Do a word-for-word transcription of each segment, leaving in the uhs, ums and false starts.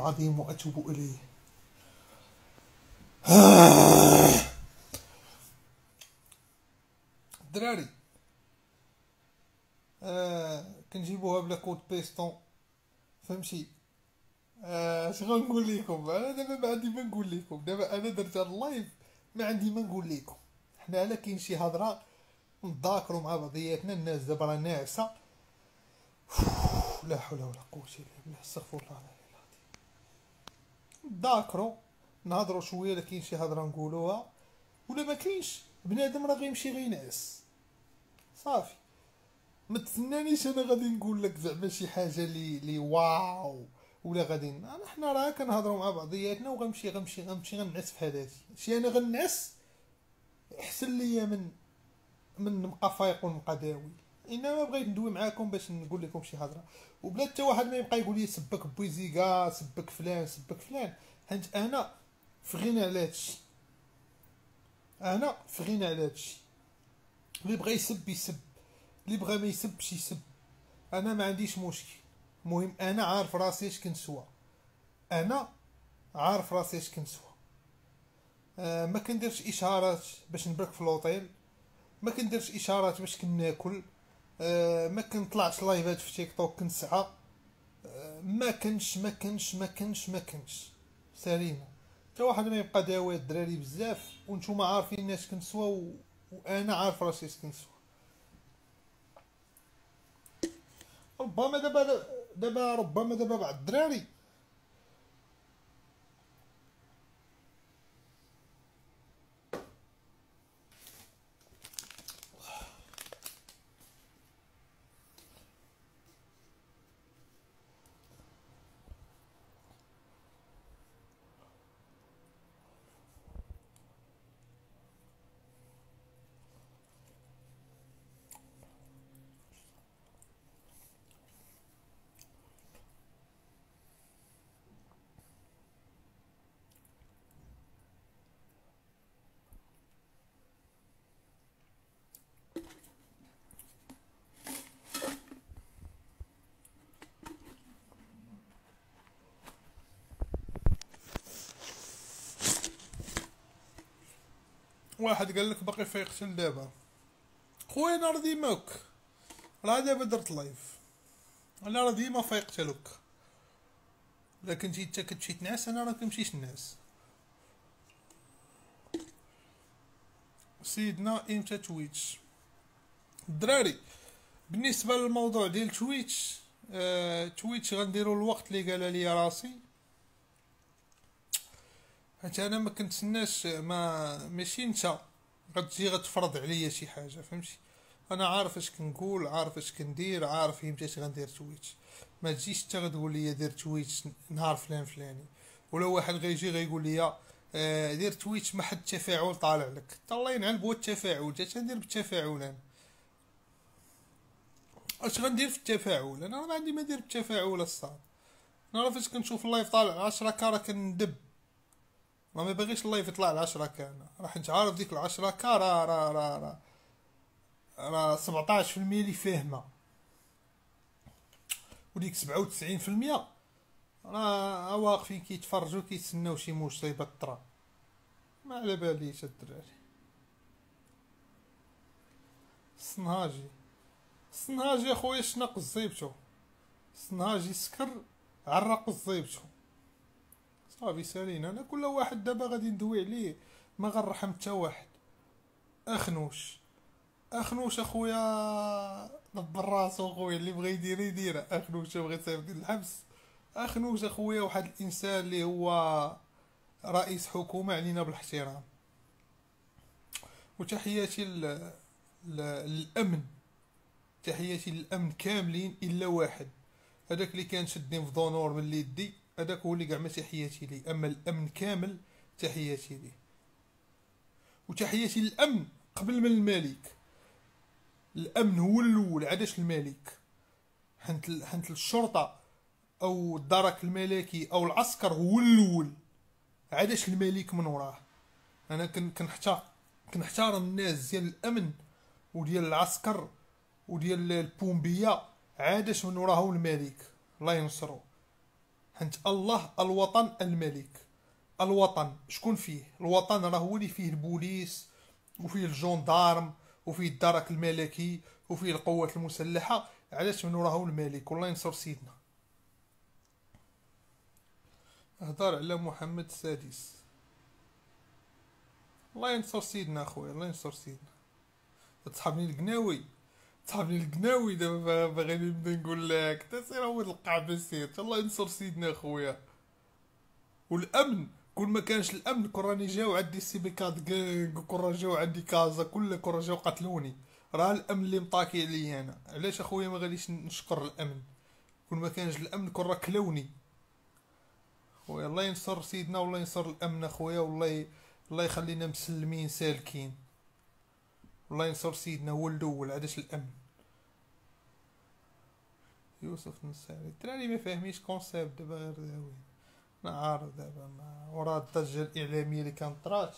العظيم وأتوب إليه. الدراري آه كنجيبوها بلا كود بيستون، فهمتي؟ آه، اش غنقول لكم انا دابا؟ ما عندي ما نقول لكم دابا. انا درت هاد اللايف ما عندي ما نقول لكم. حنا على كاين شي هضره نتذاكروا مع بعضياتنا. الناس دابا راه ناعسه. لا حول ولا قوه الا بالله، استغفر الله العلي العظيم. نتذاكروا نهضروا شويه، لا كاين شي هضره نقولوها، ولا ما كاينش بنادم راه غيمشي غينعس صافي. ما تسنانيش انا غادي نقول لك زعما شي حاجه لي لي واو، ولا غادي انا حنا راه كنهضروا مع بعضياتنا وغنمشي غنمشي غنمشي غنعس في حالاتي. شي انا غنعس احسن ليا من من نبقى فايق ونبقى داوي. انما بغيت ندوي معاكم باش نقول لكم شي هضره، وبلا حتى واحد ما يبقى يقول لي سبك بويزيكا، سبك فلان، سبك فلان. حيت انا في غنى على هادشي، انا في غنى على هادشي. اللي بغى يسب يسب، اللي بغى ما يسبش يسب، انا ما عنديش مشكل. المهم انا عارف راسي اش كنسوى، انا عارف راسي اش كنسوى. آه ما كنديرش اشارات باش نبرك في لوطيل، ما كنديرش اشارات باش كناكل، آه ما كنطلعش لايفات في تيك توك كنسعى، آه ما كنش ما كنش ما كنش ما كنش سليمه. حتى واحد ما يبقى داوي الدراري بزاف وانتوما عارفين اش كنسوى و... وانا عارف راسي اش كنسوى. ربما دابا دابا ربما دابا بعض الدراري واحد قال لك باقي فايقش دابا. خويا انا راه ديماك، راه دابا درت لايف، انا راه ديما فايقت لك. لكن جيت انت كتمشي تنعس، انا راه كنمشيش نعس. سيدنا امتى تويتش؟ الدراري بالنسبه للموضوع ديال تويتش، آه تويتش غنديروا الوقت اللي قال لي راسي، حيت انا ما كنتسناش. ما ماشي انت غتجي غتفرض عليا شي حاجه، فهمتي؟ انا عارف اش كنقول، عارف اش كندير، عارف امتى غندير تويتش. ما تجيش انت غتقول لي دير تويتش نهار فلان فلاني، ولا واحد غيجي غيقول لي آه دير تويتش ما حد التفاعل طالع لك. الله ينعل بو التفاعل، جات ندير بالتفاعل. انا اش غندير في التفاعل؟ انا ما عندي ما ندير بالتفاعل الصاد. انا راه فاش كنشوف اللايف طالع عشرة كا راه كندب، ما ما باغيش اللايف يطلع ل عشرة كا. انا راح انت عارف ديك ال عشرة كا راه راه راه راه راه سبعطاش في المية اللي فاهمه، وديك سبعة وتسعين في المية راه واقفين كيتفرجوا كيتسناو شي مصيبه طرا. ما على باليش الدراري. الصنهاجي الصنهاجي اخويا شنق الزيبتو، الصنهاجي سكر عرق الزيبتو صافي سالينا. انا كل واحد دابا غادي ندوي عليه، ما غنرحم حتى واحد. اخنوش اخنوش اخويا دبر راسو خويا، اللي بغى يدير يدير. اخنوش بغى يسافر الحبس. اخنوش اخويا واحد الانسان اللي هو رئيس حكومه، علينا بالاحترام. وتحياتي للامن، تحياتي للامن كاملين الا واحد، هذاك اللي كان شدني في دونور من يدي، هذاك هو اللي كاع ما تحياتي لي. اما الامن كامل تحياتي لي. وتحياتي للامن قبل من الملك. الامن هو الاول، عادش الملك. حنت حنت الشرطه او الدرك الملكي او العسكر هو الاول، عادش الملك من وراه. انا كنحترم كنحترم الناس ديال الامن وديال العسكر وديال البومبيه، عادش من وراهم الملك الله ينصرو. حيت الله الوطن الملك. الوطن شكون فيه؟ الوطن راه هو اللي فيه البوليس وفيه الجندارم وفيه الدرك الملكي وفيه القوات المسلحه. علاش؟ منو راهو الملك. والله ينصر سيدنا. هضر على محمد السادس. الله ينصر سيدنا اخويا، الله ينصر سيدنا. تصحابني القناوي، تصحابني القناوي دابا باغي نبدا نقول لك تا سير هو القعبه سير. الله ينصر سيدنا اخويا. والامن كل ما كانش الامن كون راني جاو عندي السيبيكات كانغ، كون راه جاو عندي كازا، كل كون راه جاو قتلوني. راه الامن اللي مطاكي عليا انا. علاش اخويا ما غاديش نشكر الامن؟ كل ما كانش الامن كون راه كلوني. خويا الله ينصر سيدنا والله ينصر الامن اخويا. والله ي... الله يخلينا مسلمين سالكين. الله ينصر سيدنا هو الاول. علاش الامن؟ يوسف نصاري الدراري ما فاهميش كونسيبت دابا غير داوين. انا عارف دابا ما ورا الضجه الاعلاميه اللي كانت طرات.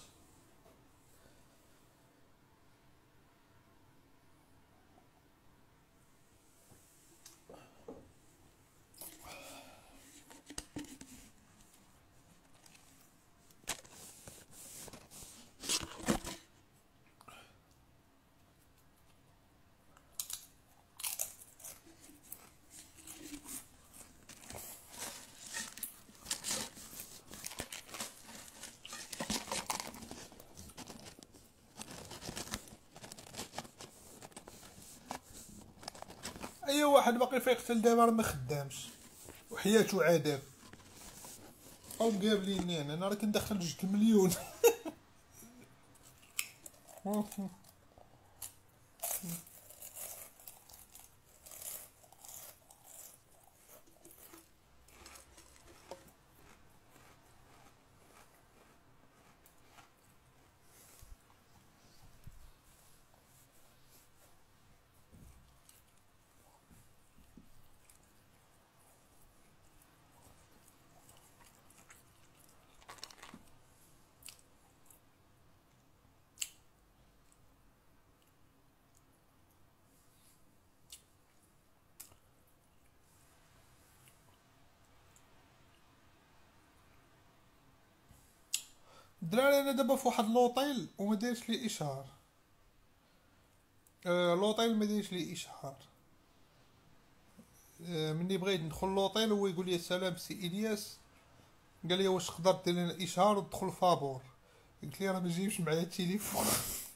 اي واحد باقي فيقتل دابا راه ما خدامش وحياته عذاب. او مقابليني انا انا راه كندخل جوج مليون. الدراري انا دابا فواحد لوطيل وما دايرش لي اشهار. آه لوطيل ما دايرش لي اشهار. آه مني بغيت ندخل لوطيل هو يقول لي السلام سي الياس. قال لي واش تقدر دير لنا اشهار وتدخل فابور؟ قلت لي راه ما جايبش معايا التليفون.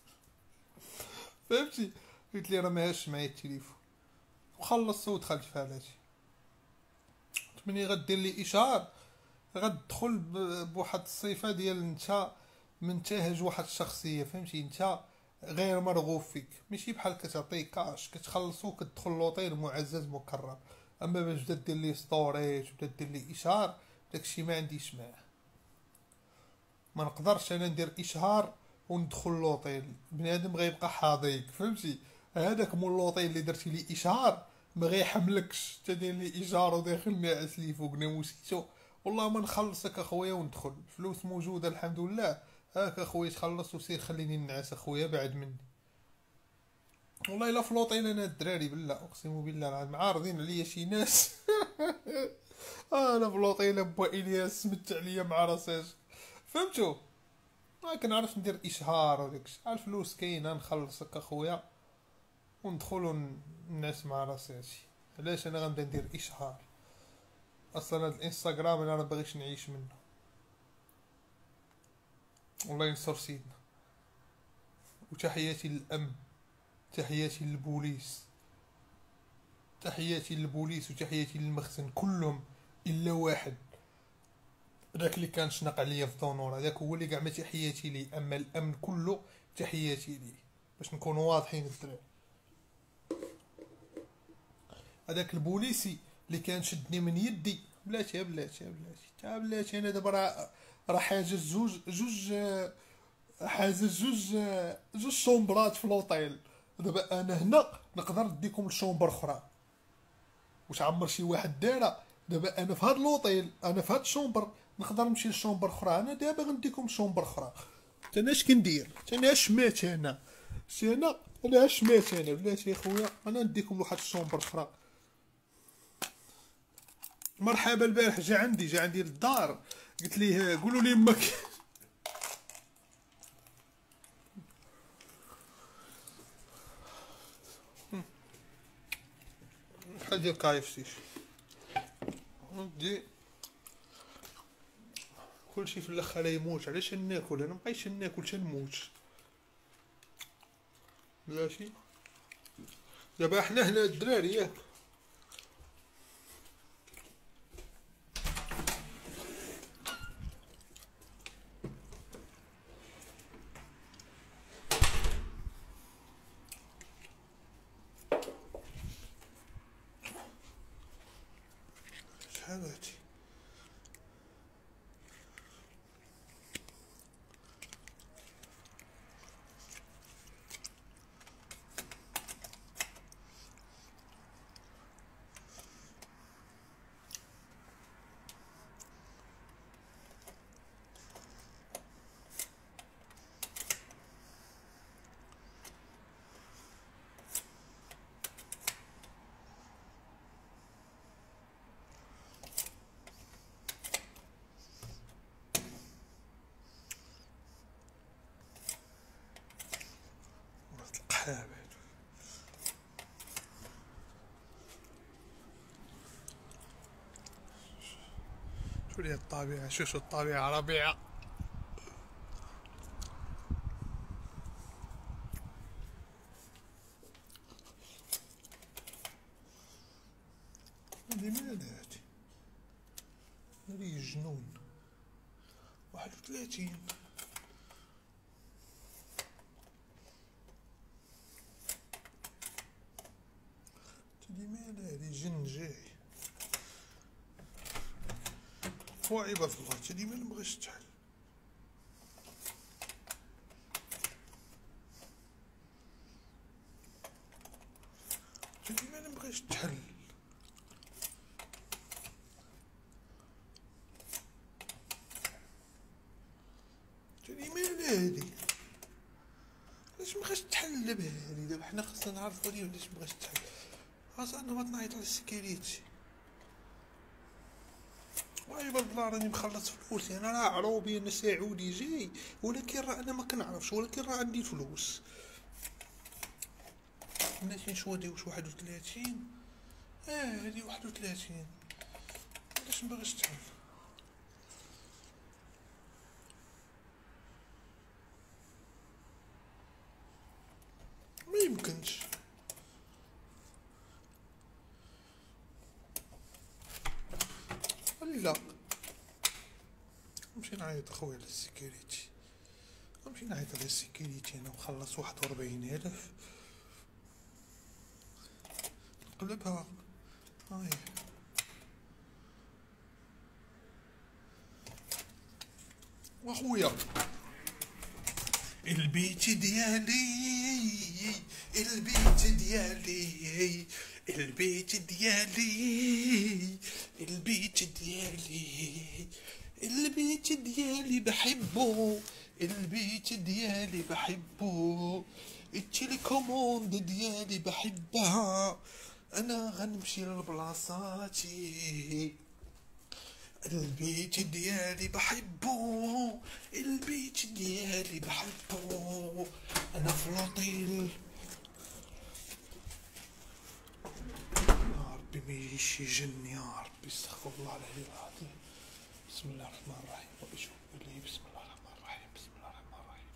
فهمتي؟ قلت لي راه ما هاش معايا التليفون وخلصت ودخلت في هادشي. مني غدير لي اشهار غتدخل بواحد الصفه ديال انت منتهج واحد الشخصيه. فهمتي؟ انت غير مرغوب فيك، ماشي بحال كتعطي كاش كتخلصو كتدخل لوطيل معزز مكرم. اما باش تبدا دير لي ستوريج وتبدا دير لي اشهار داكشي ما عنديش معاه. ما نقدرش انا ندير اشهار وندخل لوطيل. بنادم غيبقى حاضيك. فهمتي؟ هذاك مول لوطيل اللي درتي لي اشهار ما غيحملكش انت دير لي اشهار وداخل ناعس لي فوق ناموسيتو. والله ما نخلصك اخويا وندخل. فلوس موجوده الحمد لله. هاك اخويا تخلص وسير خليني نعس اخويا بعد مني. والله الا في لوطيل انا الدراري بالله اقسم بالله العظيم عارضين عليا شي ناس. انا في لوطيل با الياس سمت عليا مع راساش. فهمتوا؟ ما كنعرفش ندير اشهار وداكشي. الفلوس كاينه نخلصك اخويا وندخل ونعس مع راساتي. علاش انا غنبدا ندير اشهار؟ اصلا هاد الانستغرام انا ما باغيش نعيش منه. والله ينصر سيدنا. وتحياتي للامن، تحياتي للبوليس، تحياتي للبوليس وتحياتي للمخزن كلهم الا واحد داك اللي كان شنق عليا في دونور. هذاك هو اللي كاع ما تحياتي ليه. اما الامن كله تحياتي ليه باش نكونوا واضحين الدراري. هذاك البوليسي اللي كان شدني من يدي بلاتي بلاتي بلاتي تا بلاتي انا دابا راه راه حاجز جوج جوج حاجز جوج جوج شومبرات في لوطيل. دابا انا هنا نقدر نديكم لشومبر اخرى واش عمر شي واحد دارها. دابا انا في هاد لوطيل انا في هاد الشومبر نقدر نمشي لشومبر اخرى. انا دابا غنديكم لشومبر اخرى. انا اش كندير؟ انا اش مات انا شي انا انا اش مات انا بلاتي خويا. انا نديكم لواحد الشومبر اخرى. مرحبا البارح جا عندي جا عندي للدار، قلت ليه قولوا لي امك بحال ديال كايفسيش ودي كلشي في الاخر يموت. علاش ناكل انا؟ مبقيتش ناكل تنموت. بلاتي دابا حنا هنا الدراري ياك شحال هادي القحابة. شو لي الطبيعة؟ شو شو الطبيعة ربيعة. هادي من هاد هادي؟ هادي جنون. واحد وثلاثين. تدي مال هادي جن جاي. وعباد الله تدي مال مبغاش تحل. تدي مال مبغاش تحل. تدي مال هادي؟ علاش مبغاش تحل دابا هادي؟ دابا حنا خاصنا نعرفو هادي علاش مبغاش تحل. خاص انا ما نعيط على السكيريتي. وعباد الله راني مخلص فلوسي، انا راه عروبي انا سعودي جاي، ولكن راه انا ما كنعرفش، ولكن راه عندي فلوس. بلاتي نشوفو واش واحد وثلاثين. اه هادي واحد وثلاثين. علاش مبغاش تحل؟ ما يمكنش. لا نمشي نعيط اخويا على السكيوريتي، نمشي نعيط على السكيوريتي. انا مخلص واحد وربعين الف. نقلبها هاي واخويا. البيت ديالي البيت ديالي البيت ديالي البيت ديالي البيت ديالي بحبه البيت ديالي بحبه التليكوموند ديالي بحبها. انا غنمشي لبلاصاتي. البيت ديالي بحبه البيت ديالي بحبه. انا في لوطيل. يا ربي ما يجيش يجن يا ربي. استغفر الله العلي العظيم. بسم الله الرحمن الرحيم وبشوف لي. بسم الله الرحمن الرحيم. بسم الله الرحمن الرحيم.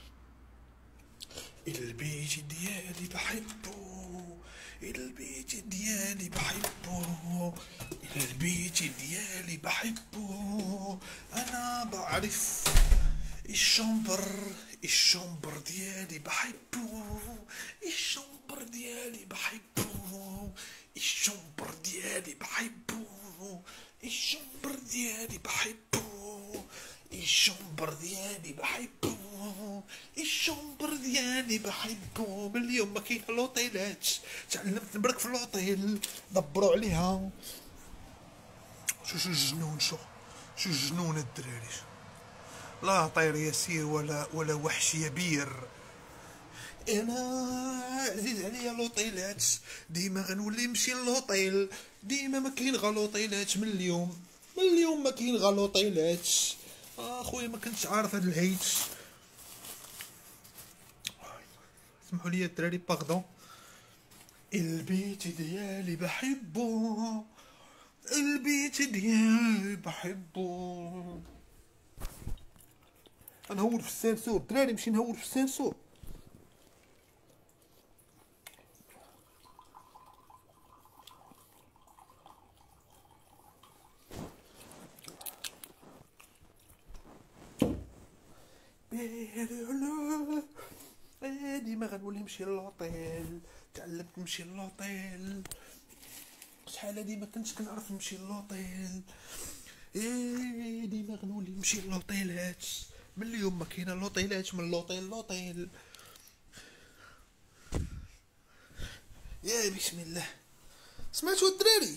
البيت ديالي بحبه البيت ديالي بحبه البيت ديالي بحبه. انا بعرف الشمبر الشمبر ديالي بحبه الشمبر ديالي بحبه الشمبر ديالي بحبه الشمبر ديالي بحبه الشمبر ديالي بحبه الشمبر ديالي بحبه. من اليوم ما كاين لوطيلات، تعلمت نبرك في لوطيل. دبروا عليها. شو شو جنون شو شو جنون الدراري. لا طير يسير ولا ولا وحش يبير. انا عزيز عليا لوطيلات، ديما غنولي نمشي للوطيل، ديما ما كاين غا لوطيلات. من اليوم من اليوم ما كاين غا لوطيلات. اخويا ما كنتش عارف هاد العيد. اسمحوا لي الدراري باغدون. البيت ديالي بحبو، البيت ديالي بحبو. نهور في السانسور دراري، نمشي نهور في السانسور. ديما غنولي نمشي للوطيل، تعلمت نمشي للوطيل. شحال هادي ما كنتش كنعرف نمشي للوطيل. ايه ديما غنولي نمشي للوطيلات. من اليوم ما كاينه لوطيلات، من لوطيل لوطيل. يا بسم الله. سمعتوا الدراري؟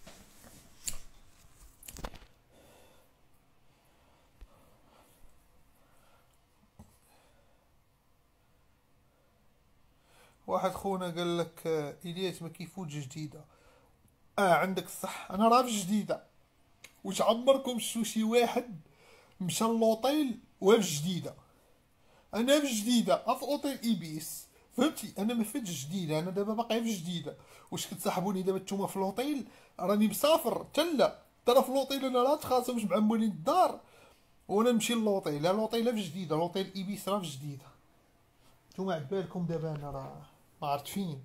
واحد خونا قال لك الياس ما كيفوتش جديده. اه عندك الصح، انا راه في جديده. واش عمركم شفتوا شي واحد مشى للوطيل وفي جديده؟ انا في جديده في اوطيل ايبيس، فهمتي؟ انا ما فاتش جديده، انا دابا باقي في جديده. واش كتصاحبوني دابا نتوما في لوطيل؟ راني مسافر تلا ترى في لوطيل. انا لا تخاصمش مع مولين الدار وانا نمشي للوطيل. لا لوطيل في جديده، لوطيل ايبيس راه في جديده. نتوما عبالكم دابا انا راه ما عرفت فين.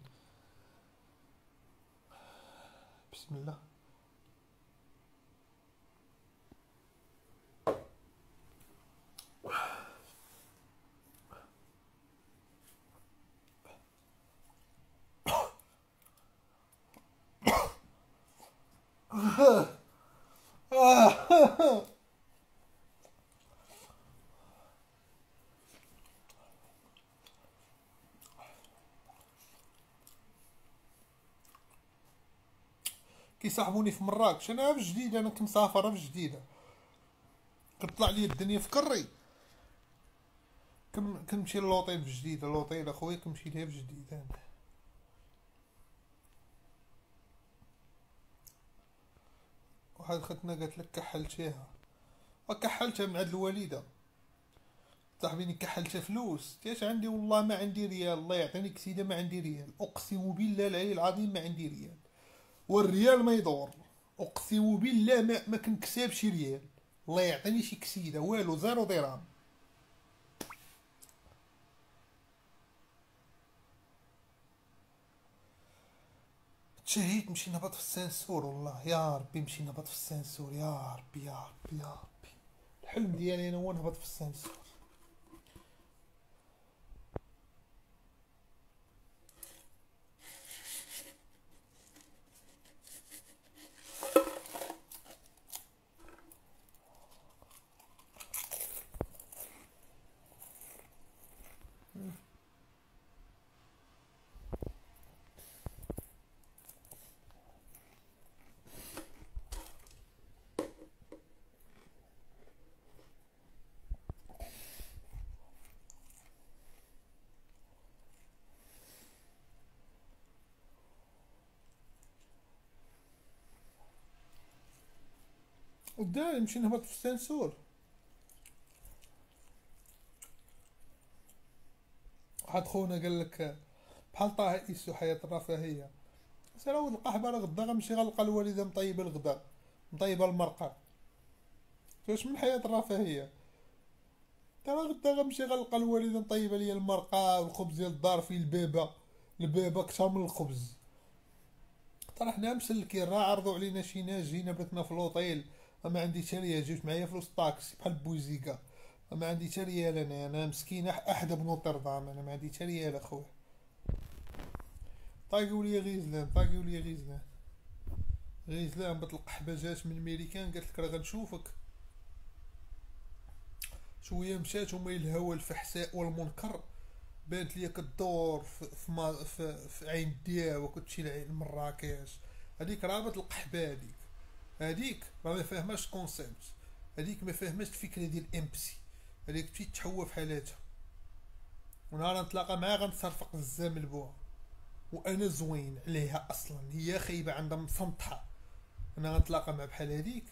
بسم الله. كيصاحبوني في مراكش، انا في جديده، انا كنسافر في جديده. كتطلع لي الدنيا في كري. كم كنمشي للوطيل في جديده. لوطيل اخويا كنمشي ليها في جديده أنا. واحد ختنا قالت لك كحلتيها. وكحلتها مع هاد الوالده صاحبيني، كحلتها فلوس تياش عندي. والله ما عندي ريال، الله يعطينيك سيده ما عندي ريال. اقسم بالله العلي العظيم ما عندي ريال، والريال ما يدور. اقسم بالله ما, ما كنكسب شي ريال. الله يعطيني شي كسيده والو، زيرو درهم. تشهيت نمشي نهبط في السانسور. والله يا ربي نمشي نهبط في السانسور. يا ربي يا ربي يا ربي، الحلم ديالي انا هو نهبط في السانسور. وداري نمشي نهبط في السانسور. واحد خونا قال لك بحال طه إيسو حياة الرفاهية. سير ولد القحبة راه غدا غنمشي غنلقى الوالدة مطيبة الغدا، مطيبة المرقة. واش من حياة الرفاهية؟ ترى غدا غنمشي غنلقى الوالدة مطيبة ليا المرقة والخبز ديال الدار فيه البابة، البابة كثر من الخبز. ترى حنا مسلكين، راه عرضوا علينا شي ناس، جينا باتنا في لوطيل، ما عندي حتى ريال. جبت معايا فلوس الطاكسي بحال بوزيكا، ما عندي حتى ريال. انا انا مسكين احد بنوتردام، انا ما عندي حتى ريال اخويا. طاقوا لي غيزلان، طاقوا لي غيزلان. غيزلان بط القحبه جات من ميريكان، قالت لك راه غنشوفك. شويه مشات وما الهوى الفحساء والمنكر بانت ليا كدور في في, ما في, في عين دياوة، كتمشي لعين مراكش. هذيك رابط القحبه، هذيك هذيك راه ما فاهماش الكونسيبت، هذيك ما فاهماش الفكره ديال امبسي. هذيك تمشي تحوى في حالاتها. ونهار نتلاقى معاه غنتصرفق الزام لبوها، وانا زوين عليها اصلا، هي خايبه عندها مسنطحه. انا غنتلاقى مع بحال هذيك؟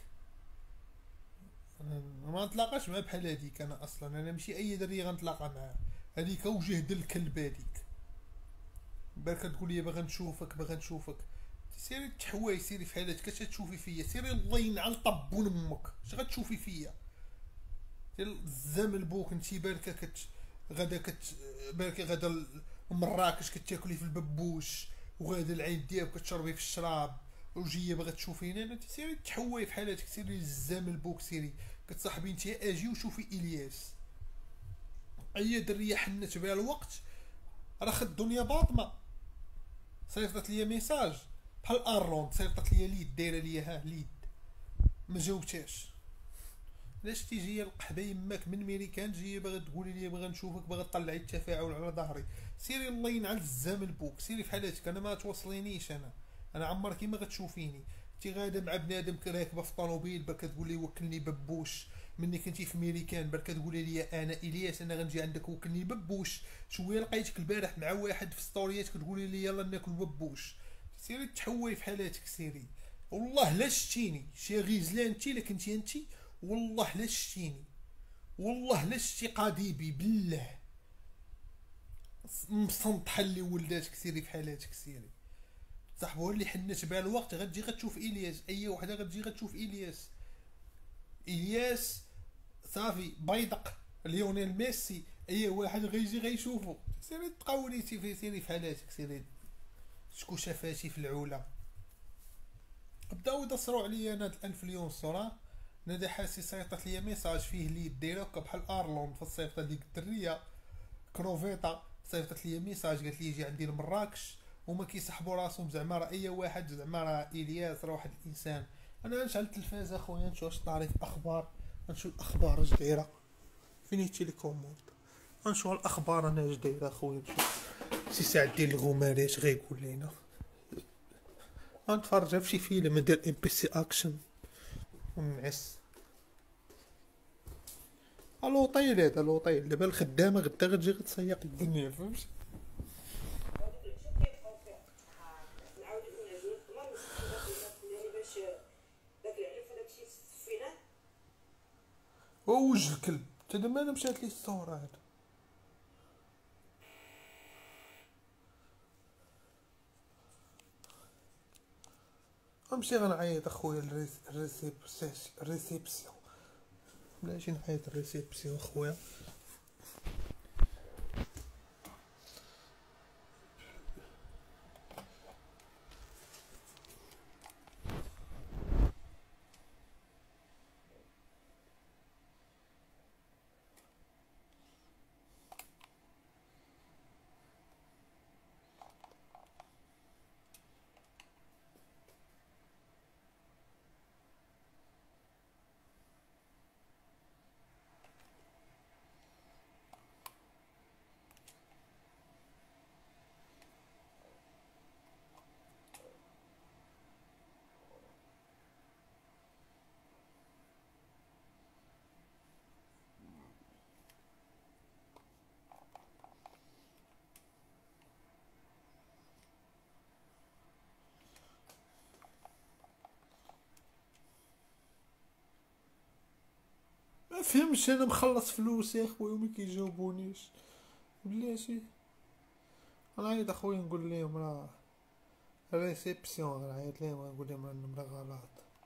انا ما نتلاقاش مع بحال هذيك. انا اصلا انا ماشي اي دريه غنتلاقى معاها. هذيك وجه د الكلب هذيك، بالك تقول لي باغا نشوفك باغا نشوفك. سيري تحواي، سيري في حالتك، اش تشوفي فيا؟ سيري الله ينعل طبون امك، اش غتشوفي فيا؟ سيري الزام لبوك. انتي بالك كت غدا كت بالك غدا مراكش كتاكلي في الببوش، وغادا العين ديالك كتشربي في الشراب، وجيه باغا تشوفيني انا. سيري تحواي في حالتك، سيري الزام لبوك. سيري كتصاحبي نتيا اجي وشوفي الياس. اي دريه حنت بها الوقت راه خد الدنيا باطمه. صيفطت ليا ميساج بحال ارلوند، صيفطت ليا ليد، دايره ليا ها ليد، ما جاوبتهاش. علاش تيجي القحبه يماك من ميريكان جايه باغا تقولي لي باغا نشوفك، باغا تطلعي التفاعل على ظهري؟ سيري الله ينعل الزام لبوك، سيري في حالتك. انا ما توصلينيش، انا انا عمرك ما غتشوفيني. انتي غاده مع بنادم راكبه في طوموبيل، برك تقول لي وكلني ببوش. مني كنتي في ميريكان برك تقولي لي انا الياس انا غنجي عندك وكلني ببوش. شويه لقيتك البارح مع واحد في ستوريات كتقولي لي يلا ناكل ببوش. سيري تحوي في حالاتك. سيري والله لا شتيني شي غيزلان انتي، لكن انتي انتي والله لا شتيني، والله لا شتي قضيبي بالله مسنطحه اللي ولاتك. سيري في حالاتك. سيري صاحبو اللي حنت بها الوقت غتجي غتشوف الياس. اي وحده غتجي غتشوف الياس. الياس صافي بيدق ليونيل ميسي، اي واحد غيجي غيشوفو. سيري تقولي في سيري في حالاتك. سيري شكون شافاتي في العلا. بداو يدصروا عليا انا هاد الالف مليون صوره. نادي حاسي صيفطت ليا ميساج فيه لي دايره هكا بحال ارلوند في الصيفطه ديك الدريه كروفيطا. صيفطت ليا ميساج قالت لي جي عندي لمراكش، وما كيسحبوا راسهم زعما راه اي واحد، زعما راه الياس راه واحد الانسان. انا نشعل التلفاز اخويا نشوف اش طاري في الاخبار، نشوف الاخبار اش دايره. فيني تيليكوموند نشوف الاخبار انا اش دايره اخويا. نشوف سي سعد ديال الغماري اش غيقول لينا. نتفرج في شي فيلم ندير ام بي سي اكشن ونعس. الوطيل هذا الوطيل دابا الخدامه غدا غتجي غتسيق الدنيا، فهمتي؟ ووجه الكلب حتى دابا انا مشات لي الصوره هذا. غنمشي غنعيط اخويا الريسيبسيون الريسيبسيون بلاتي نعيط الريسيبسيون اخويا. ما فهمش انا مخلص فلوس يا اخويا وما كيجاوبونيش بلاتي. غنعيط اخويا نقول لهم راه ريسيبسيون، غنعيط لهم ونقول لهم راه النمره غلط.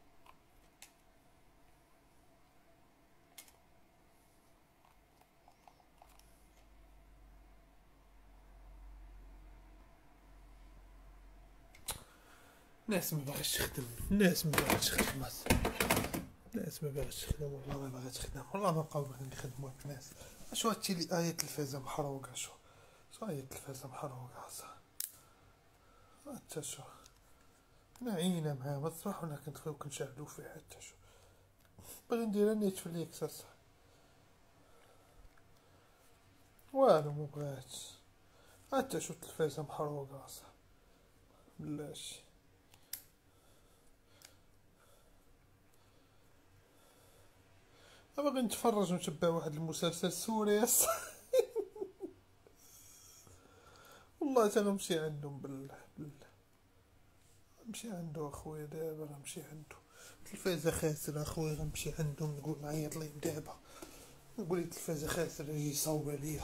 الناس ما باغاش تخدم، الناس ما باغاش تخدم، الناس ما باغاش تخدم، والله ما باغاش تخدم، والله ما بقاو باغيين يخدموا الناس. شو هادشي اللي آية التلفازة محروقة؟ شو شو آية التلفازة محروقة صح؟ حتى شو نعينا معاه ما تصبح ونا كنتخيو كنشاهدو فيه. حتى شو باغي ندير نيتفليكس اصاحبي والو مبغاتش. حتى شو التلفازة محروقة اصاحبي بلاشي. باغي نتفرج ونتبع واحد المسلسل سوري والله تا غنمشي عندهم بال بال نمشي عنده اخويا دابا، غنمشي عنده. التلفازه خاسره اخويا، غنمشي عندهم نقول نعيط ليه دابا، نقول ليه التلفازه خاسره يجي يصاوب عليا،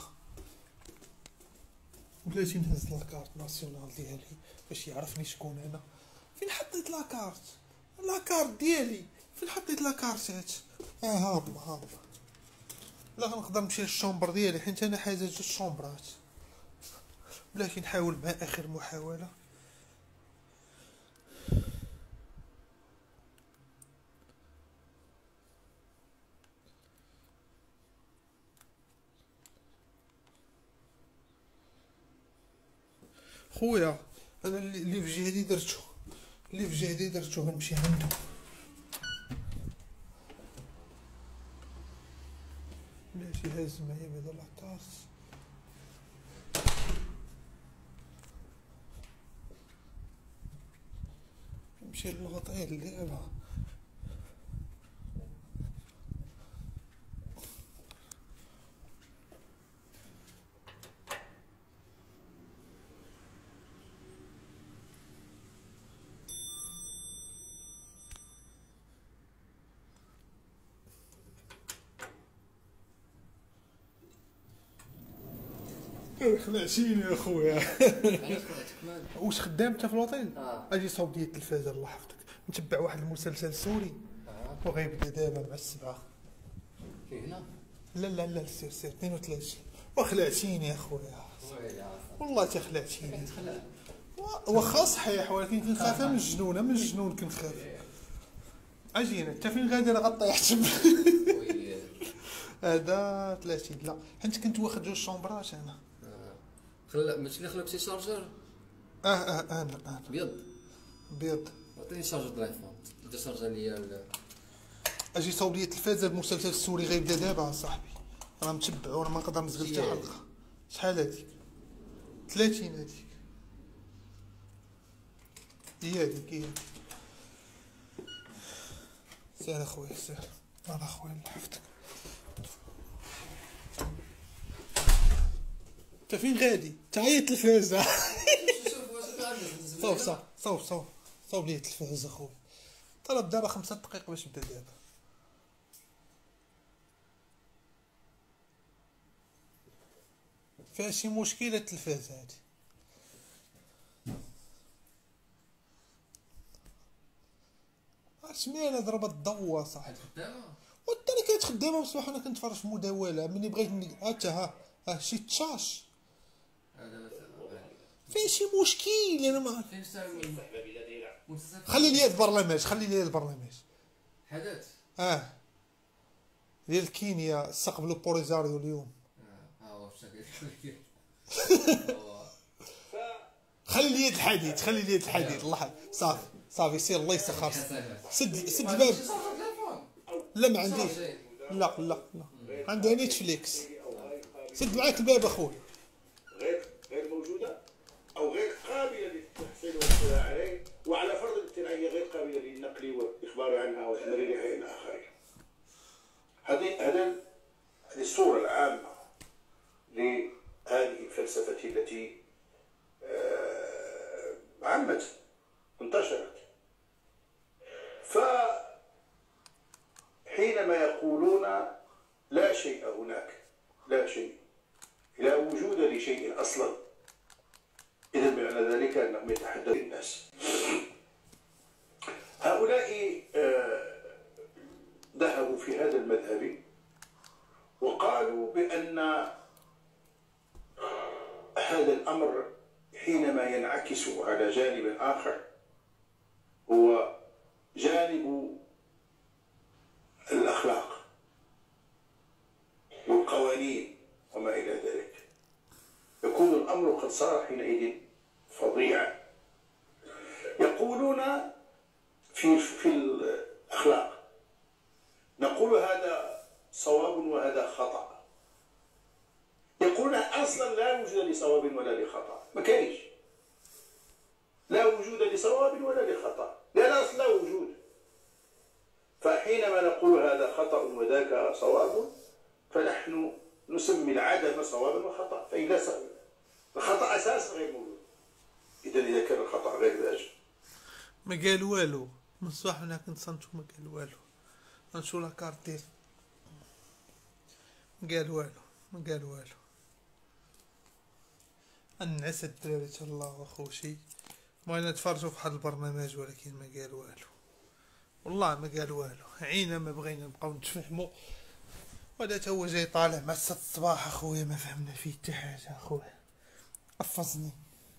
بلاتي نهز لاكارت ناسيونال ديالي باش يعرفني شكون انا. فين حطيت لاكارت؟ لاكارت ديالي فين حطيت لاكارتات؟ اه ها الله ها الله. لا غنقدر نمشي للشومبر ديالي حيت انا حاجه جوج شومبرات، بلاتي نحاول مع اخر محاوله. خويا انا اللي في جهدي درتو، اللي في جهدي درتو، غنمشي عنده. بلاتي هاز معايا بعدا لاكارت. نمشي للغطيل دابا. خلعتيني يا خويا. واش خدام انت في الوطن؟ اه اجي صوب ديال التلفازه الله يحفظك، نتبع واحد المسلسل سوري اه وغيبدا دابا مع السبعه. في هنا لا لا لا سير سير اثنين وثلاثين. وخلعتيني يا خويا والله تخلعتيني. واخا صحيح ولكن كنخاف من الجنون، من الجنون كنخاف. اجينا انت فين غادي؟ راه غطيح تما. هذا ثلاثين. لا حيت كنت واخد جوج شومبرات انا. خلا ماشي اللي خلاك شي شارجر اه اه انا انا بيض بيض. عطيني شارجر د الايفون انت شارجر ليا. اجي صوب لي التلفازه، المسلسل السوري غيبدا دابا اصاحبي، راه متبع وانا ما نقدر نزغل حتى حلقه. شحال هذيك؟ ثلاثين هذيك هي هذيك هي. سير اخويا سير. انا اخويا الله يحفظك. انت فين غادي؟ تعيط التلفازه. صوب صوب صوب صوب صوب لي التلفازه اخويا. طلب دابا خمسة دقائق باش نبدا دابا. فيها شي مشكله التلفازه هادي؟ اشمعنى ضربت الضوء صاحبي؟ وانت اللي كانت خدامه بصح انا كنتفرج في مداوله ملي بغيت حتى ها ها شي تشاش. فين شي مشكل انا ما خلي لي البرنامج، خلي لي البرنامج. حدث اه ديال كينيا استقبلوا بوليزاريو اليوم. اه هو بشكل خلي لي الحديد، خلي لي الحديد الله صافي صافي سير الله يسخر. سد سد الباب. لا ما عنديش. لا لا لا عندي نيتفليكس. سد معاك الباب اخويا. غير غير موجوده او غير قابله للتحصيل والاطلاع عليه، وعلى فرض الاطلاع هي غير قابله للنقل والاخبار عنها وتمريرها الى اخره. هذه هذا هذه الصوره العامه لهذه الفلسفه التي عمت انتشرت. فحينما يقولون لا شيء هناك، لا شيء، لا وجود لشيء اصلا، اذا معنى ذلك انهم يتحدثون الناس. هؤلاء ذهبوا في هذا المذهب وقالوا بان هذا الامر حينما ينعكس على جانب آخر هو جانب الأخلاق والقوانين وما إلى ذلك، يكون الأمر قد صار حينئذ فظيعا. يقولون في في الأخلاق نقول هذا صواب وهذا خطأ. يقولون أصلا لا وجود لصواب ولا لخطأ، ما كاينش لا وجود لصواب ولا لخطأ، لا أصل لا وجود. فحينما نقول هذا خطأ وذاك صواب فنحن نسمي العدم صوابا وخطأ، فإن لا الخطأ أساسا غير موجود. إذا إذا كان الخطأ غير ذلك ما قال والو من الصباح انا كنت صنتو ما قال والو. غنشوف لاكارت ديالو ما قال والو ما قال والو. النعس الدراري تالله اخوشي بغينا نتفرجوا في واحد البرنامج ولكن ما قال والو والله ما قال والو. عينا ما بغينا نبقاو نتفهموا ولا تا هو جاي طالع مع ستة الصباح اخويا ما فهمنا فيه حتى حاجه اخويا. قفزني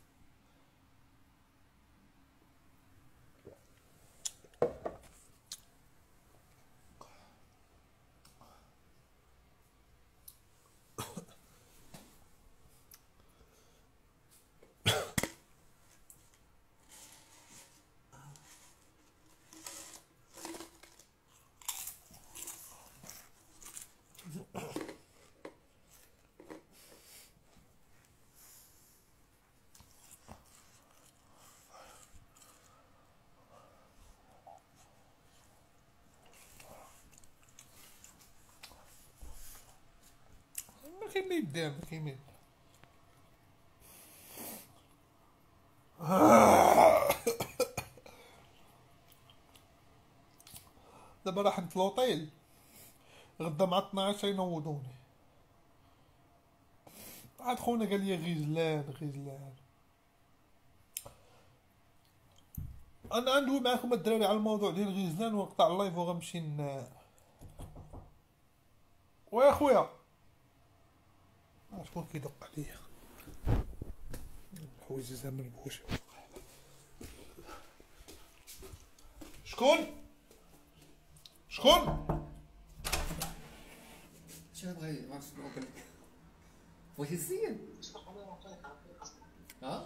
ما كاين ما يدار ما كاين ما يدار. دابا راح نتلوطيل غدا مع اثناش ينوضوني. عاد خونا قال لي غزلان غزلان. انا ندوي معاكم الدراري على الموضوع ديال غزلان ونقطع اللايف وغنمشي ن ويا خويا شكون كيدق عليا الحوايج زعما البوش. شكون شكون شنو بغي ما عرفتش شنو قال لك بغيتي تزين ها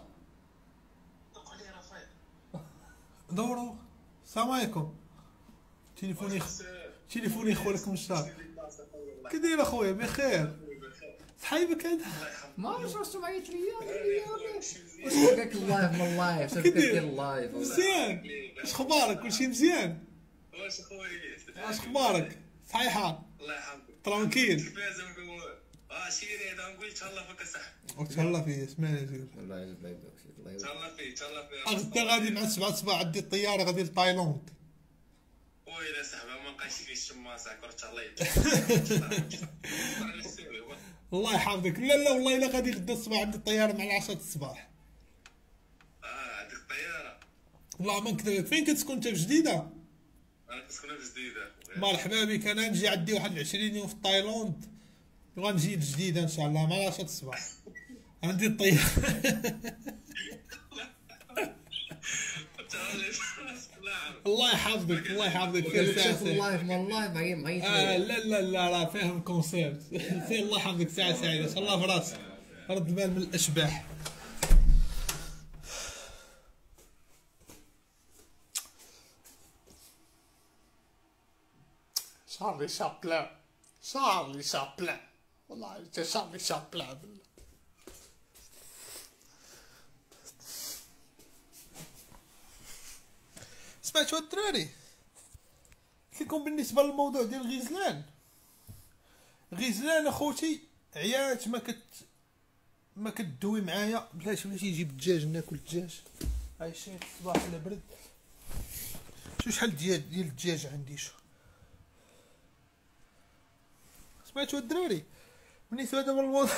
دورو. السلام عليكم. تليفوني خ... تليفوني خولك من الشهر. كي داير اخويا بخير صحيبك هذا ما عرفتش واش معيط ليا واش قال لك اللايف من اللايف شنو كدير اللايف مزيان. اش اخبارك كلشي مزيان؟ واش خويا اش اخبارك صحيحه الله يحفظك ترانكيل كيفاش نقول اه شيري هذا نقول تهلا فيك اصاحبي وتهلا فيه سمعني زين. الله يجزاك الله الله يجزاك تهلا فيك تهلا فيك غدا غادي مع سبعة سبعة عندي الطياره غادي لتايلاند. ويلا صاحبي ما بقاش فيه الشما ساعه كرت الله الله يحفظك. لا لا والله الا غادي غدا الصباح عندي الطياره مع العشرة الصباح. اه هذيك الطياره والله ما نكذب. فين كتسكن انت في جديده؟ انا كنسكن في جديده مرحبا بك. انا نجي عندي واحد عشرين يوم في تايلاند وغنجي لجديده ان شاء الله مع العشرة الصباح عندي الطياره. الله يحفظك الله يحفظك. قال لك شاف اللايف من اللايف معي معيط آه لا لا لا راه فاهم كونسيبت. سير الله يحفظك ساعه سعيده ان شاء الله في راسك. رد البال من الاشباح. شارلي شابلان شارلي شابلان والله انت شارلي شابلان بالله. سمعتوا الدراري قلت لكم بالنسبه للموضوع ديال غزلان. غزلان اخوتي عيات ما كت ما كدوي معايا بلاش بلاش يجيب الدجاج ناكل الدجاج. عايشين الصباح على برد. شو شحال ديال ديال الدجاج عندي شو. سمعتوا الدراري بالنسبه دابا الموضوع.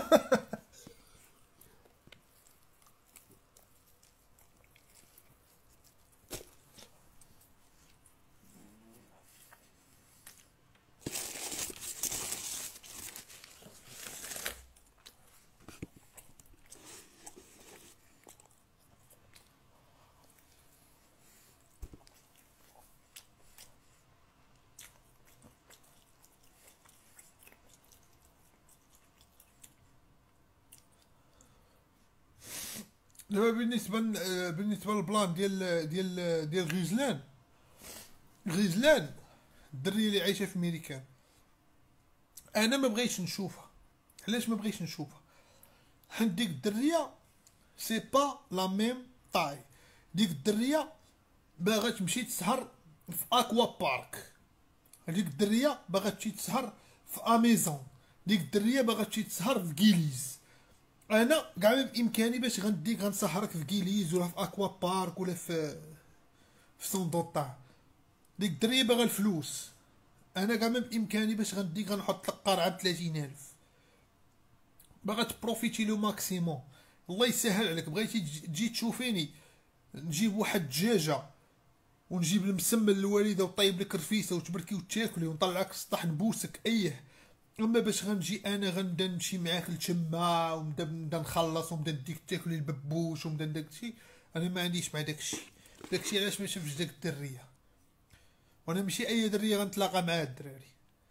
دابا بالنسبه بالنسبه للبلان ديال ديال ديال غزلان. غزلان الدريه اللي عايشه في ميريكان انا ما بغيتش نشوفها. علاش ما بغيتش نشوفها؟ حيت ديك الدريه سي با لا ميم طاي. ديك الدريه باغا تمشي تسهر في اكوا بارك. هذيك الدريه باغا تمشي تسهر في اميزون. ديك الدريه باغا تمشي تسهر في كيليز. انا كاع ما بامكاني باش غنديك غنسهرك في كيليز ولا في اكوا بارك ولا في في سوندوطا. ديك الدريه باغا الفلوس، انا كاع ما بامكاني باش غنديك غنحط لك قرعه ب ثلاثين ألف باغا تبروفيتي لو ماكسيموم. الله يسهل عليك، بغيتي تجي تشوفيني نجيب واحد الدجاجه ونجيب المسمن للوالده وطيب لك رفيسه وتبركي وتاكلي ونطلعك السطح نبوسك ايه. اما باش غنجي انا غنبدا نمشي معاك لتما ونبدا نبدا نخلص ونبدا نديك تاكلي الببوش ونبدا داكشي، انا ما عنديش مع داكشي. داكشي علاش ما شفتش داك الدريه، وانا ماشي اي دريه غنتلاقى مع الدراري.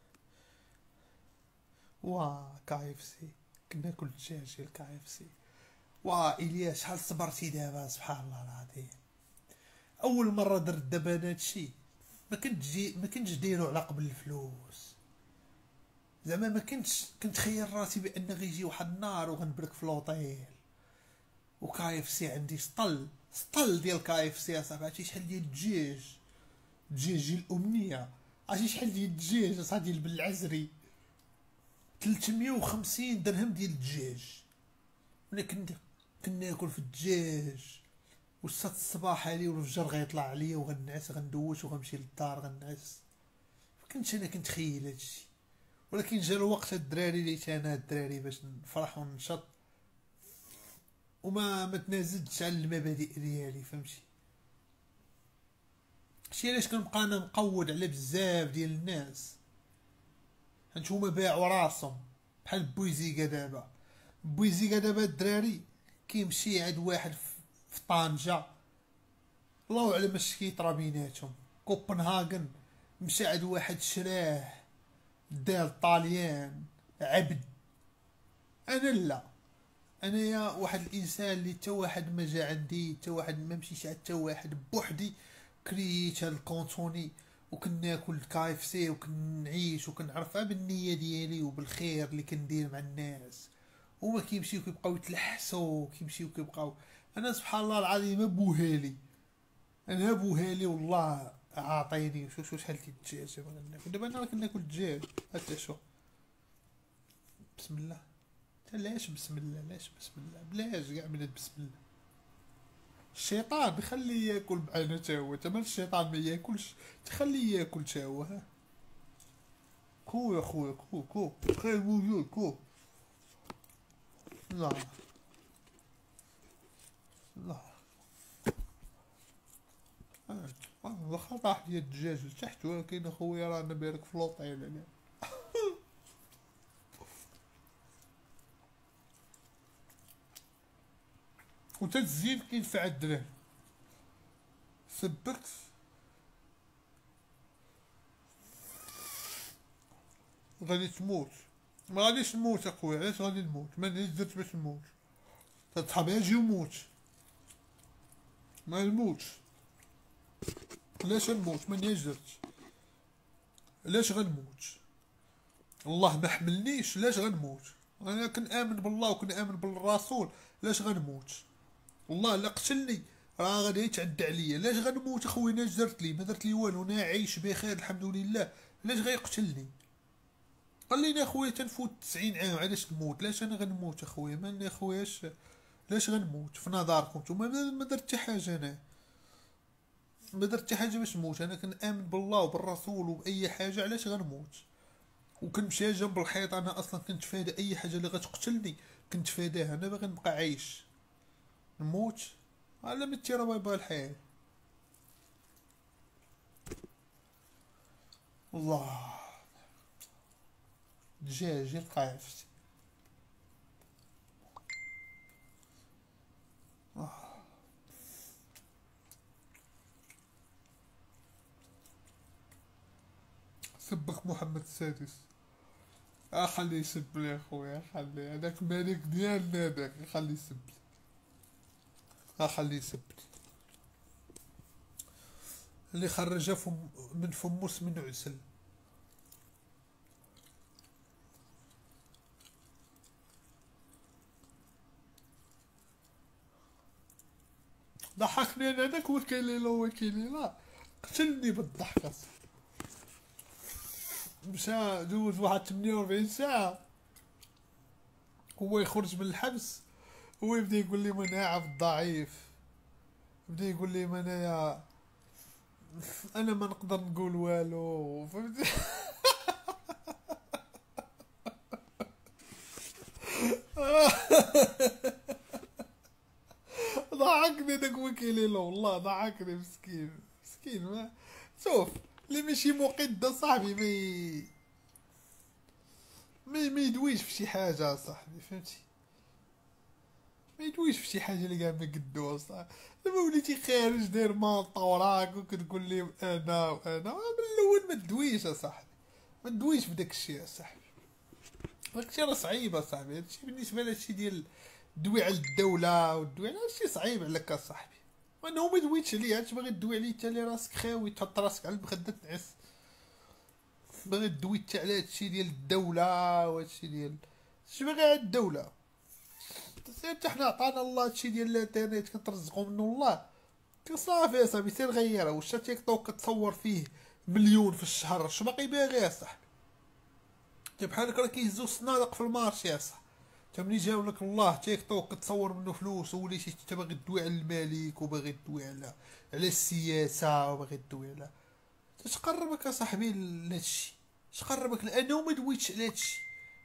وا كاي اف سي كنا كل دجاج الكاي اف سي. وا الياس شحال صبرتي دابا سبحان الله العظيم. اول مره درت دابا هادشي ما كنت جي ما كنتش دايرو على قبل الفلوس، زعما ما كنتش كنت خير راسي بان غيجي واحد النهار وغنبرك في لوطيل وكاي اف سي عندي سطل سطل ديال كاي اف سي اصاحبي. عرفتي شحال ديال الدجاج دجاج الامنيه، عرفتي شحال ديال الدجاج اصاحبي ديال بالعزري ثلاثمية وخمسين درهم ديال الدجاج. انا كنت كناكل في الدجاج وسط الصباح علي والفجر غيطلع عليا وغنعس غندوش وغنمشي للدار غنعس. كنت انا كنت خيل هادشي، ولكن جا الوقت الدراري اللي انا الدراري باش نفرح وننشط وما ما تنازلتش على المبادئ ديالي فهمتي. شي علاش كنبقى انا مقود على بزاف ديال الناس هانتوما باعوا راسهم بحال بويزيكا. دابا بويزيكا دابا الدراري كيمشي عند واحد في طنجة الله اعلم اش كيطرا بيناتهم. كوبنهاغن مشى عند واحد شراه دال طاليان عبد. انا لا، انا يا واحد الانسان اللي حتى واحد ما جا عندي، حتى واحد ما مشيش عند حتى واحد بوحدي. كريت هاد الكونتوني وكناكل كاي اف سي وكنعيش وكنعرفها بالنيه ديالي وبالخير اللي كندير مع الناس، وما كيمشيو كيبقاو يتلحسوا كيمشيو كيبقاو. انا سبحان الله العظيم ابوهالي انا ابوهالي والله عاطيني شوف شوف شحال ديال الدجاج دابا. انا كناكل الدجاج حتى شوف بسم الله. علاش بسم الله علاش بسم الله بلاش كاع من بسم الله. الشيطان خليه ياكل معنا تا هو، تما الشيطان ما ياكلش تخليه ياكل تا هو. ها كو يا خويا كو كو خير موجود كو. لا لا واخا طاح ديال الدجاج لتحت، ولكن اخويا رانا بارك في لوطيل عليه. وتا الزين كينفع الدراري. سبكت غادي تموت. ما غاديش نموت اخويا، علاش غادي نموت؟ ما درت باش نموت. صحابي اجي وموت ما نموتش. علاش نموت؟ ما درتش. علاش غنموت؟ الله ما حملنيش، علاش غنموت؟ انا كنآمن بالله وكنآمن بالرسول، علاش غنموت؟ والله الا قتلني راه غادي يتعدى عليا. علاش غنموت اخويا؟ انا درت لي؟ ما درت لي والو، انا عايش بخير الحمد لله. علاش غيقتلني؟ قال لي اخويا تنفوت تسعين عام علاش نموت؟ علاش انا غنموت اخويا؟ مالني اخويا علاش غنموت في نظركم نتوما؟ ما درت حتى حاجه، انا ما درت حتى حاجه باش نموت. انا كنآمن بالله وبالرسول وباي حاجه، علاش غنموت؟ وكنمشي جنب الحيط. انا اصلا كنت فادا اي حاجه اللي غتقتلني كنت فاداها. انا باغي نبقى عايش نموت على متي راه باغي الحياه. الله دجاج يبقى عفتي. سبك محمد السادس. اه خليه يسب لي اخويا، خليه هذاك مالك ديالنا هذاك خليه يسب لي. اه خليه يسب لي. اللي خرجها فم من فموس من عسل. ضحكني انا هذاك وكيلي لا وكيلي لا قتلني بالضحك. مشى دوز واحد ثمانية وأربعين ساعة هو يخرج من الحبس، هو يبدا يقول لي ما انا عبد ضعيف، بدا يقول لي ما انا انا ما نقدر نقول والو، فهمتي؟ ضحكني داك وكيليلو والله، ضحكني مسكين مسكين. ما شوف اللي ماشي مقد صاحبي ما ما ما يدويش في شي حاجه صاحبي، فهمتي؟ ما يدويش في شي حاجه اللي كاع ما قدوها صاحبي. دابا وليتي خارج داير مالطا وراك وكتقول لي انا وانا من الاول ما تدويش اصاحبي، ما تدويش بداك الشيء اصاحبي، داك الشيء راه صعيب اصاحبي. هادشي بالنسبه لهادشي ديال دوي على الدوله والدوي على هادشي صعيب عليك اصاحبي، وانه ما دويتش عليه. هادشي باغي دوي عليه انت اللي راسك خاوي، تحط راسك على المخده تنعس، باغي دوي انت على هادشي ديال الدوله وهادشي ديال اش باغي على الدوله. سير حتى حنا عطانا الله هادشي ديال الانترنيت كنترزقو منو الله، صافي اصاحبي سير غيرها. واش تيك توك كتصور فيه مليون في الشهر، اش باقي باغي اصاحبي؟ انت بحالك راه كيهزو الصنادق في المارشي اصاحبي. انت ملي جاو لك الله تيك توك كتصور منو فلوس، وليتي انت باغي تدوي على الملك وباغي تدوي على على السياسه وباغي تدوي على اش قربك اصاحبي لهادشي؟ اش قربك لانه ما دويتش على هادشي؟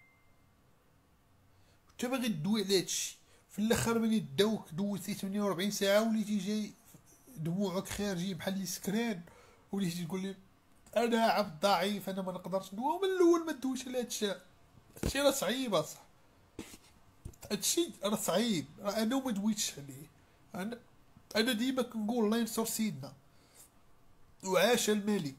انت باغي تدوي على هادشي، في الاخر ملي داوك دويتي ثمانية وأربعين ساعه وليتي جاي دموعك خارجين بحال لي سكران، وليتي تقول لي انا عبد ضعيف انا ما نقدرش ندوي. من الاول ما دويش على هادشي، هادشي راه صعيب اصاحبي، هادشي راه صعيب، راه انا ما دويتش عليه. انا انا ديما كنقول الله ينصر سيدنا، وعاش الملك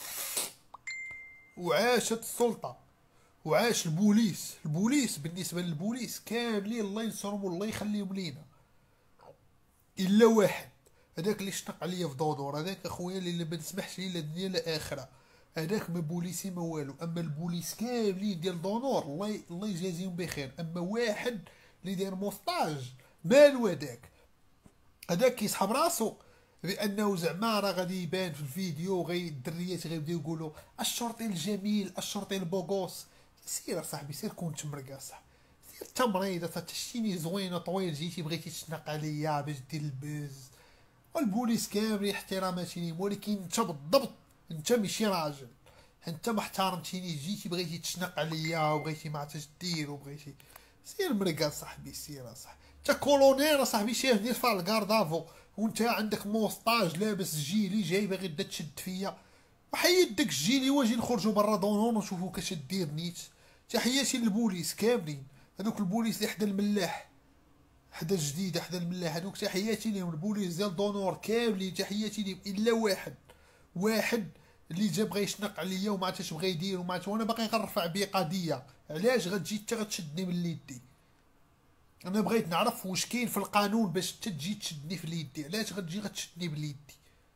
وعاشت السلطه وعاش البوليس. البوليس بالنسبه للبوليس كاملين الله ينصرهم والله يخليهم لينا، الا واحد هذاك اللي شنق عليا في دودور، هذاك اخويا اللي ما نسمحش ليه لا الدنيا لا اخره، هذاك ما بوليسي ما والو. اما البوليس كاملين ديال دونور الله الله يجازيهم بخير. اما واحد اللي داير موستاج مالو، هذاك هذاك كيسحب راسو بانه زعما راه غادي يبان في الفيديو، غي الدريات غيبداو يقولوا الشرطي الجميل الشرطي البوغوس. سير صاحبي سير كون تمرقا صاحبي، سير تمريضه تشتيني زوينه طويل جيتي بغيتي تشنق عليا باش دير البز. والبوليس كامل احتراماتي ليهم، ولكن انت بالضبط انت ماشي راجل، انت ما احترمتينيش جيتي بغيتي تشنق عليا وبغيتي ما عرفتش دير وبغيتي. سير مرقا صاحبي سير صاحبي، انت كولونيل صاحبي شاف ديال فال كاردافو وانت عندك موسطاج لابس جيلي جاي باغي تبدا تشد فيا، وحيد داك الجيلي واجي نخرجوا برا دونون ونشوفوا كاش دير نيت. تحياتي للبوليس كاملين، هذوك البوليس اللي حدا الملاح حدا الجديد حدا الملاح هذوك تحياتي ليهم. البوليس ديال دونور كاملين تحياتي ليهم، الا واحد واحد اللي جا بغى يشنق عليا وما عرفتش بغى يدير وما عرفت، وانا باقي غنرفع بيه قضيه. علاش غتجي انت غتشدني من يدي؟ انا بغيت نعرف واش كاين في القانون باش انت تجي تشدني في يدي. علاش غتجي غتشدني من يدي؟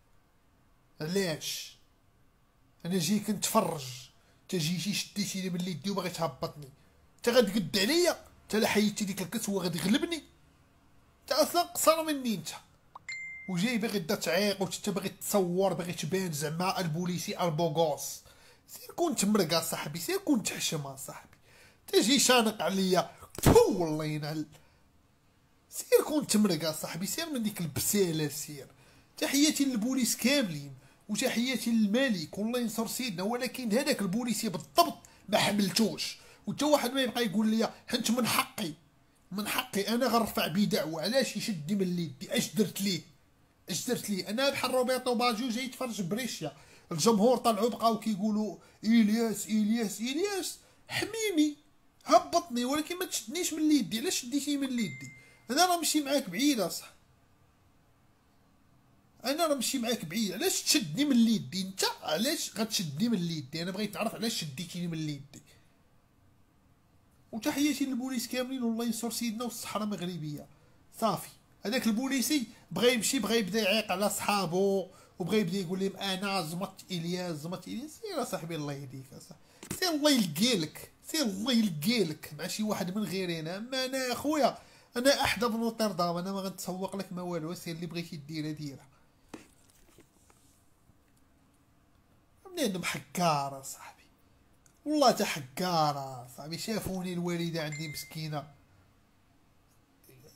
علاش؟ انا جاي كنتفرج، انت جيتي شديتيني من يدي وباغي تهبطني. انت غتقد عليا؟ انت لا حيدتي ديك الكسوه غادي يغلبني؟ انت اصلا قصر مني انت، وجاي باغي تبدا تعيق وانت باغي تصور باغي تبان زعما البوليسي البوغوس. سير كون تمرق صاحبي، سير كون تحشم صاحبي، انت جاي شانق عليا تو والله ينعل. سير كون تمرق صاحبي، سير من ديك البساله سير. تحياتي للبوليس كاملين وتحياتي للملك والله ينصر سيدنا، ولكن هذاك البوليسي بالضبط ما حملتوش. وتا واحد ما يبقى يقول لي حنت من حقي من حقي انا غنرفع بيه دعوه. علاش يشدني من يدي؟ اش درت ليه؟ اش درت ليه؟ انا بحال روبرتو باجيو جاي يتفرج بريشيا، الجمهور طلعوا بقاو كيقولوا الياس الياس الياس، حميني هبطني ولكن ما تشدنيش من يدي. علاش شديتيني من يدي؟ انا راه ماشي معاك بعيد اصاحبي، انا راه ماشي معاك بعيد. علاش تشدني من يدي انت؟ علاش غتشدني من يدي؟ انا بغيت نعرف علاش شديتيني من يدي. وتحياتي للبوليس كاملين والله ينصر سيدنا والصحراء المغربيه. صافي هذاك البوليسي بغى يمشي بغى يبدا يعيق على صحابو وبغى يبدا يقول لهم انا زمت الياس زمت الياس. سير صاحبي الله يهديك اصاحبي، سير الله يلقيلك، سير الله يلقيلك مع شي واحد من غيرنا. اما انا اخويا انا احدى بنوتردام، انا ما غنتسوق لك ما والو، سير اللي بغيتي ديرها ديرها. بنادم حكار اصاحبي والله تا حكار صاحبي. شافوني الوالده عندي مسكينه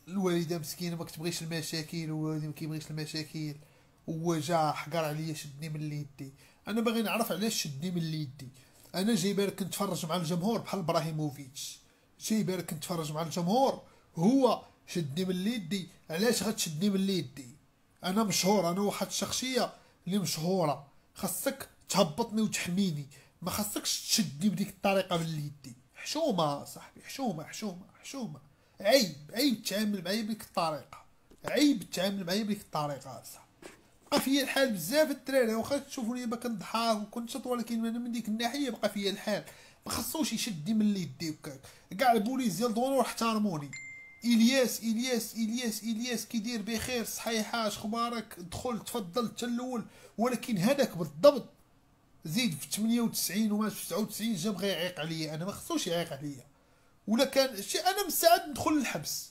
الوالده مسكينه ما كتبغيش المشاكل والوالد ما كيبغيش المشاكل، هو جا حقر عليا شدني من يدي. انا باغي نعرف علاش شدني من يدي. انا جاي بالك كنتفرج مع الجمهور بحال ابراهيموفيتش، جاي بالك كنتفرج مع الجمهور، هو شدني من يدي. علاش غتشدني من يدي؟ انا مشهور، انا واحد الشخصيه اللي مشهوره، خاصك تهبطني وتحميني، ما خاصكش تشدني بديك الطريقه من يدي. حشومه صاحبي، حشومه حشومه حشومه. عيب عيب تعامل معايا بديك الطريقه، عيب تعامل معايا بديك الطريقه صاحبي. بقى فيا الحال بزاف الدراري، واخا تشوفوني ما كنضحك وكنشط، ولكن انا من ديك الناحيه بقى فيا الحال. ما خصوش يشدني من يدي وكاك. كاع البوليس ديال دونور احترموني. الياس الياس الياس الياس كي داير بخير صحيحه اخبارك، دخل تفضل حتى الاول. ولكن هذاك بالضبط زيد في ثمانية وتسعين وما في تسعة وتسعين جا بغى يعيق عليا. انا ما خصوش يعيق عليا، ولا كان شي انا مستعد ندخل للحبس،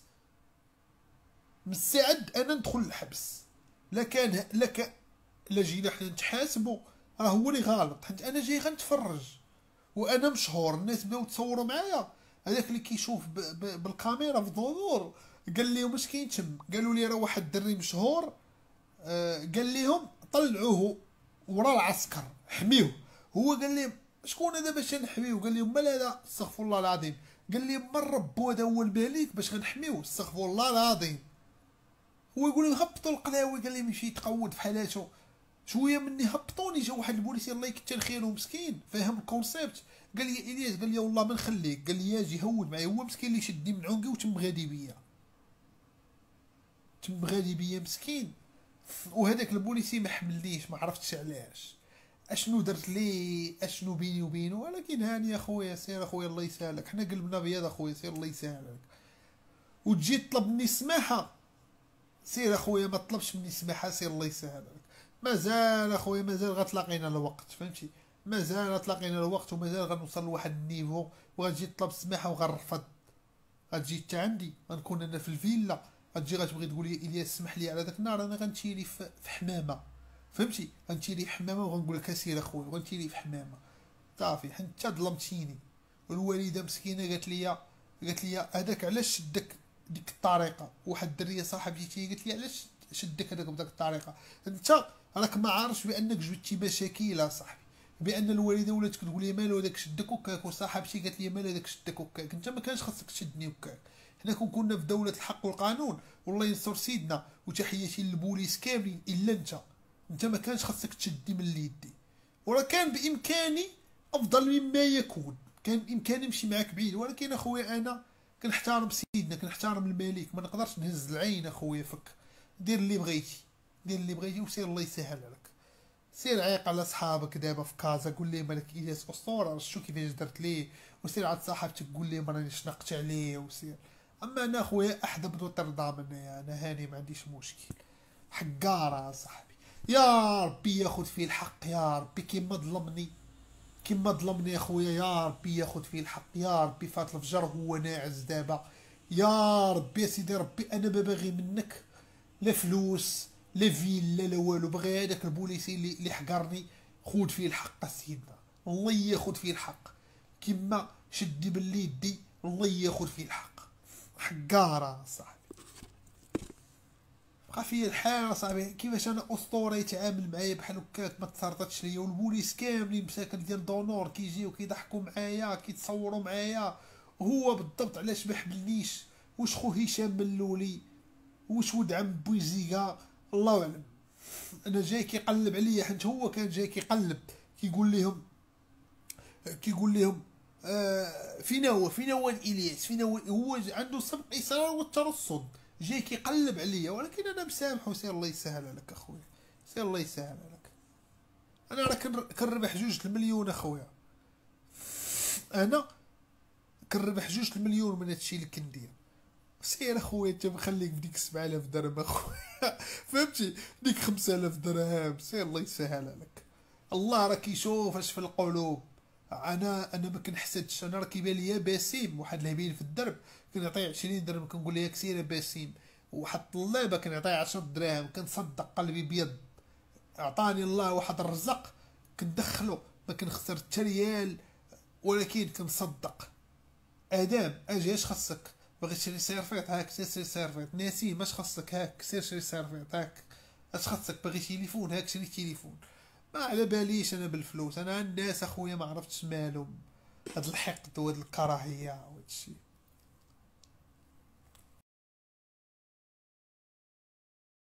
مستعد انا ندخل للحبس. لا كان لا كان لا جينا حنا نتحاسبوا، راه هو اللي غلط، حيت انا جاي غنتفرج وانا مشهور. الناس بداو تصوروا معايا، هذاك اللي كيشوف ب... ب... بالكاميرا في الظهور قال لهم اش كاين تم. قالوا لي راه واحد الدري مشهور، آه قال لهم طلعوه ورا العسكر حميوه. هو قال لهم شكون هذا باش نحميوه؟ قال لهم مال هذا استغفر الله العظيم. قال لهم من ربو هذا هو الباليك باش غنحميوه؟ استغفر الله العظيم. هو يقول لهم هبطوا القلاوي، قال لهم يمشي يتقود في حالاتو. شويه مني هبطوني، جا واحد البوليسي الله يكثر خيره مسكين فاهم الكونسيبت، قال لي الياس، قال لي والله ما نخليك، قال لي اجي هود معايا. هو مسكين اللي شدني من عنقي وتم غادي بيا، تم غادي بيا مسكين. وهذاك البوليسي ما حملنيش، ما عرفتش علاش، اشنو درت ليه، اشنو بيني وبينه. ولكن هاني اخويا سير اخويا الله يسهلك، حنا قلبنا بيض اخويا سير الله يسهلك. وتجي تطلب مني السماحه، سير اخويا ما طلبش مني السماحه سير الله يسهلك. مازال اخويا مازال غتلاقينا الوقت، فهمتي، مازال غتلاقينا الوقت ومازال غنوصل لواحد النيفو. وغتجي تطلب السماحه وغنرفض، غتجي حتى عندي غنكون انا في الفيلا، غتجي غتبغي تقول لي الياس سمح لي على داك النهار، انا غنتيري في حمامه، فهمتي، غنتيري في حمامه وغنقول لك سير اخويا، غنتيري في حمامه صافي. حتى ظلمتيني. والوالده مسكينه قالت لي قالت لي هذاك علاش شدك ديك الطريقه. واحد الدريه صاحبتي قالت لي علاش شدك هذاك بداك الطريقه، انت راك ما عارفش بانك جبتي مشاكل اصاحبي، بان الوالده ولات كتقول لي مالو هذاك شدك وكاك، وصاحبتي قالت لي مال هذاك شدك وكاك. انت ما كانش خاصك تشدني وكاك، حنا كون كنا في دوله الحق والقانون والله ينصر سيدنا. وتحياتي للبوليس كاملين الا انت، انت ما كانش خاصك تشدي من يدي. وراه كان بامكاني افضل مما يكون، كان بامكاني نمشي معاك بعيد. ولكن اخويا انا كنحترم سيدنا، كنحترم الملك، ما نقدرش نهز العين اخويا. فك دير اللي بغيتي، دير اللي بغيتي وسير الله يسهل لك. سير عيق على صحابك دابا في كازا، قول لي مالك الياس اسطوره شتو كيفاش درت ليه، وسير عند صاحبتك قول لي راني شنقت عليه وسير. اما انا اخويا احدب نوتردام، انا انا هاني ما عنديش مشكل. حقاره صاحبي، يا ربي ياخذ فيه الحق، يا ربي كيما ظلمني كيما ظلمني اخويا، يا ربي ياخذ فيه الحق، يا ربي فات الفجر هو ناعس دابا. يا ربي يا سيدي ربي، انا ما باغي منك لا فلوس لا فيلا لا والو، بغي هذاك البوليسي اللي اللي حقرني خود فيه الحق سيدنا، الله ياخذ فيه الحق. كيما شدي باللي يدي الله ياخذ فيه الحق. حقاره صاحبي، بقى فيا الحال صاحبي. كيفاش انا اسطوره يتعامل معايا بحال هكاك ما تسرطتش ليا، والبوليس كاملين مساكن ديال دونور كيجيو كيضحكوا معايا كيتصوروا معايا. هو بالضبط علاش ما حملنيش، واش خو هشام ملولي، واش ولد عم بويزيكا، الله اعلم. انا جاي كيقلب عليا، حيت هو كان جاي كيقلب كيقول لهم كيقول لهم آه فينا هو فينا هو الياس فينا هو, هو عنده سبق اصرار والترصد، جاي كيقلب عليا. ولكن انا مسامحه سير الله يسهل لك اخويا، سير الله يسهل لك. انا راه كنربح جوج المليون اخويا، انا كنربح جوج المليون من هادشي اللي كندير. سير اخويا انت مخليك بديك سبعة آلاف درهم اخويا، فهمتي، ديك خمسة آلاف درهم، سير الله يسهل لك. الله راه كيشوف اش في القلوب. انا انا ما كنحسدش، انا راه كيبان ليا باسيم واحد الهبيل في الدرب كنعطيه عشرين درهم كنقول ليه كسيره باسيم، واحد الطلابه كنعطيه عشرة دراهم كنصدق قلبي بيض. اعطاني الله واحد الرزق كندخلو ما كنخسر حتى ريال، ولكن كنصدق. ادام اجي اش خاصك باغي تشري سيرفيط هاك تشري سيرفيط ناسي ماش خاصك هاك سير شري سيرفيط هاك اش خاصك باغي تليفون هاك شري تليفون ما على باليش انا بالفلوس انا الناس اخويا ما عرفتش مالهم هاد الحقد وهاد الكراهيه وهاد الشيء